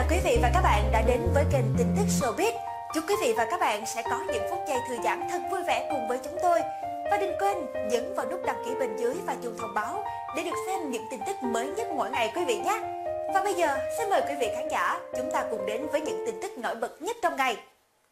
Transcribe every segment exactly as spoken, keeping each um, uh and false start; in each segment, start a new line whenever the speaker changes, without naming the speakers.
quý vị và các bạn đã đến với kênh tin tức Showbiz. Chúc quý vị và các bạn sẽ có những phút giây thư giãn thật vui vẻ cùng với chúng tôi. Và đừng quên nhấn vào nút đăng ký bên dưới và chuông thông báo để được xem những tin tức mới nhất mỗi ngày quý vị nhé. Và bây giờ xin mời quý vị khán giả chúng ta cùng đến với những tin tức nổi bật nhất trong ngày.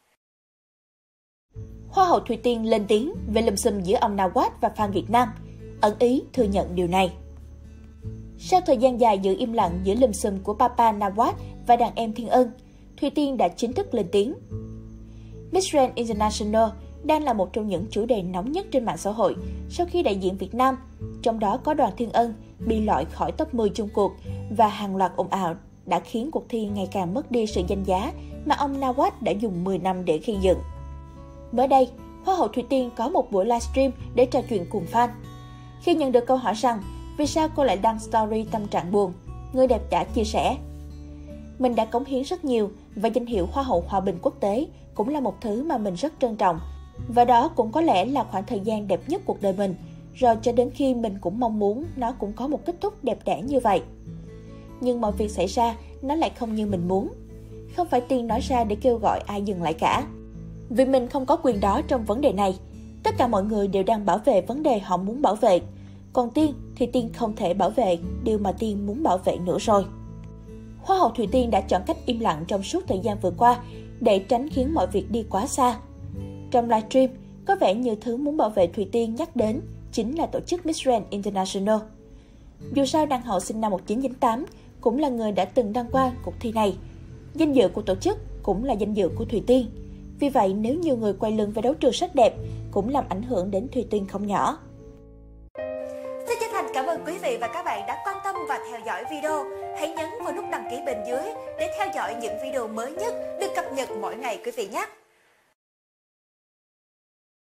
Hoa hậu Thùy Tiên lên tiếng về lùm xùm giữa ông Nawaz và fan Việt Nam, ẩn ý thừa nhận điều này. Sau thời gian dài giữ im lặng giữa lùm xùm của Papa Nawaz và đàn em Thiên Ân, Thùy Tiên đã chính thức lên tiếng. Miss Grand International đang là một trong những chủ đề nóng nhất trên mạng xã hội sau khi đại diện Việt Nam, trong đó có đoàn Thiên Ân, bị loại khỏi top mười chung cuộc và hàng loạt ồn ào đã khiến cuộc thi ngày càng mất đi sự danh giá mà ông Nawaz đã dùng mười năm để gây dựng. Mới đây, Hoa hậu Thùy Tiên có một buổi livestream để trò chuyện cùng fan. Khi nhận được câu hỏi rằng vì sao cô lại đăng story tâm trạng buồn, người đẹp đã chia sẻ: "Mình đã cống hiến rất nhiều và danh hiệu Hoa hậu Hòa bình quốc tế cũng là một thứ mà mình rất trân trọng. Và đó cũng có lẽ là khoảng thời gian đẹp nhất cuộc đời mình, rồi cho đến khi mình cũng mong muốn nó cũng có một kết thúc đẹp đẽ như vậy. Nhưng mọi việc xảy ra, nó lại không như mình muốn. Không phải Tiên nói ra để kêu gọi ai dừng lại cả. Vì mình không có quyền đó trong vấn đề này. Tất cả mọi người đều đang bảo vệ vấn đề họ muốn bảo vệ. Còn Tiên thì Tiên không thể bảo vệ điều mà Tiên muốn bảo vệ nữa rồi." Hoa hậu Thùy Tiên đã chọn cách im lặng trong suốt thời gian vừa qua để tránh khiến mọi việc đi quá xa. Trong livestream, có vẻ như thứ muốn bảo vệ Thùy Tiên nhắc đến chính là tổ chức Miss Grand International. Dù sao, đăng hậu sinh năm một nghìn chín trăm chín mươi tám cũng là người đã từng đăng quang cuộc thi này. Danh dự của tổ chức cũng là danh dự của Thùy Tiên. Vì vậy, nếu nhiều người quay lưng với đấu trường sắc đẹp cũng làm ảnh hưởng đến Thùy Tiên không nhỏ.
Xin chân thành cảm ơn quý vị và các bạn đã quan tâm và theo dõi video. Hãy nhấn vào nút đăng ký bên dưới để theo dõi những video mới nhất được cập nhật mỗi ngày quý vị nhé.